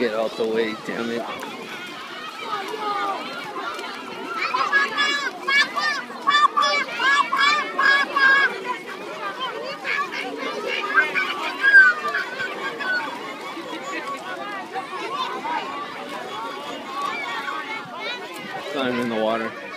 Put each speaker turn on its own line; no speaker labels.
Get out the way, damn it. It's not even in the water.